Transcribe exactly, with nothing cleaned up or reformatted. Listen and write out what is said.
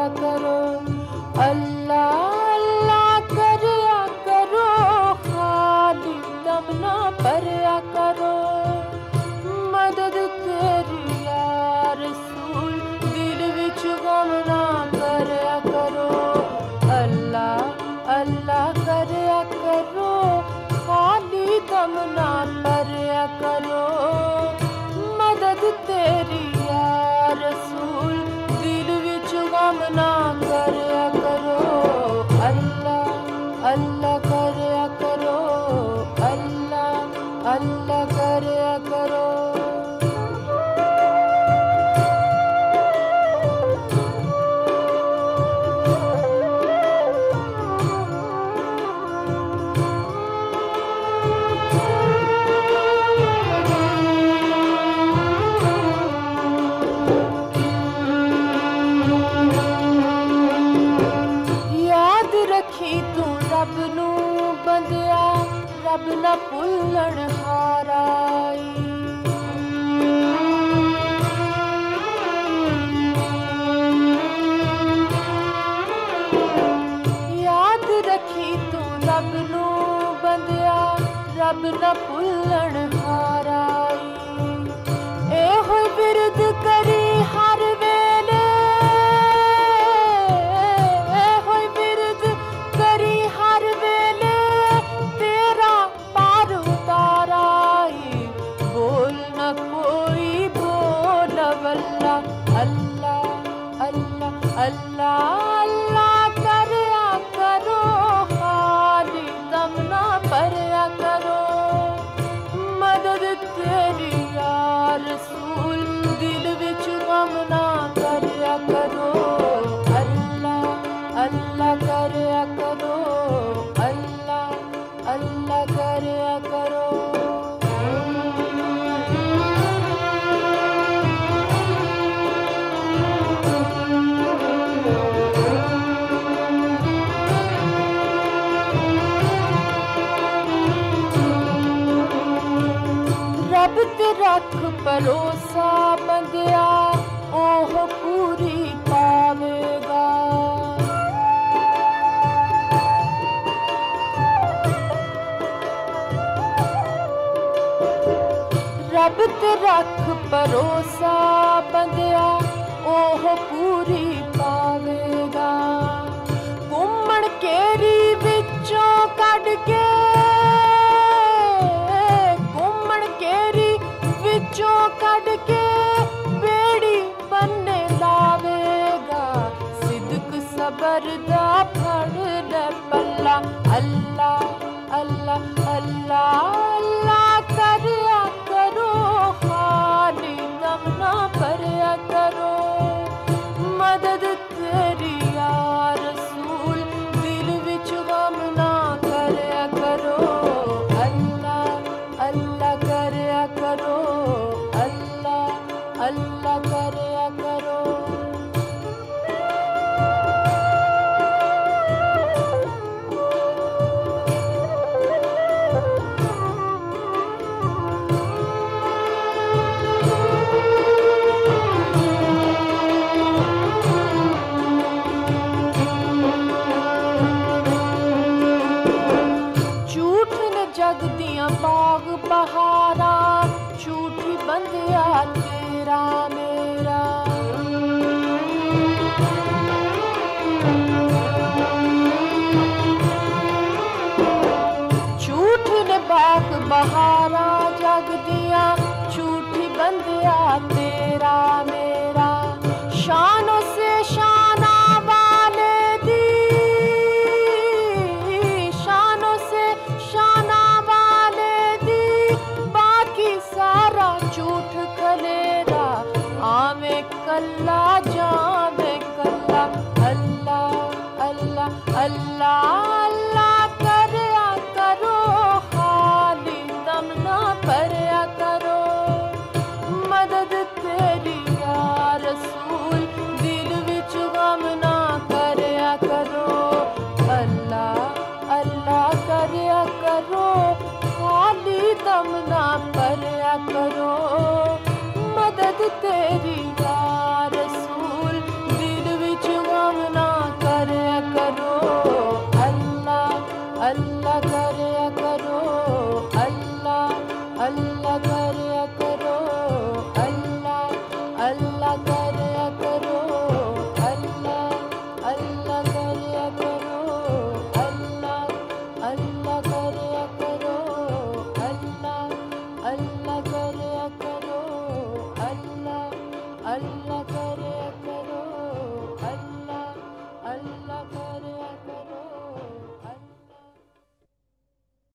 करो, अल्लाह अल्लाह करया करो, खाली दम ना भरया करो। मदद तेरी या रसूल, दिल विच गम ना करया करो, अल्लाह अल्लाह करया करो, खाली दम ना भरया करो। मदद तेरी या रसूल, दिल विच गम ना करया करो, अल्लाह अल्लाह करया करो, अल्लाह अल्लाह करया करो। तू रब नू बंदिया, रब ना भुल्लण हाराई। याद रखी तू रब नू बंदिया, रब ना भुल्लण हाराई। ए होई बिरद करी हर वेले, अल्लाह अल्लाह अल्लाह करया करो, खाली दम ना भरया करो। मदद तेरी या रसूल, दिल विच गम ना करया करो, अल्लाह अल्लाह करया करो, अल्लाह अल्लाह करया करो। रब ते रख भरोसा बंदिया, ओह पूरी पावेगा। रब ते रख भरोसा बंदिया, ओह पूरी पावेगा। घूमण केरी विचों कढ के, विचों कढ के बेड़ी बन्ने लावेगा। सिदक सबर दा फड़ ले पल्ला, अल्लाह अल्लाह अल्लाह अल्लाह करया करो, खाली दम ना भरया करो। मदद तेरी या रसूल, दिल विच गम ना करया करो, अल्लाह अल्लाह करया करो, अल्लाह अल्लाह करया करो। झूठ ने जग दियां बाग बहारा, झूठी बंदिया तेरा मेरा। झूठ ने बाग बहारा जग दिया, झूठी बंदिया तेरा मेरा। शानों से शाना वाले दी, शानों से शाना वाले दी, बाकी सारा झूठ खलेरा। आवे कल्ला जावे कल्ला, अल्लाह अल्लाह अल्लाह अल्लाह करया करो, खाली दम ना भरया करो। मदद तेरी या रसूल, दिल विच गम ना करया करो, अल्लाह अल्लाह करया करो, खाली दम ना भरया करो। मदद तेरी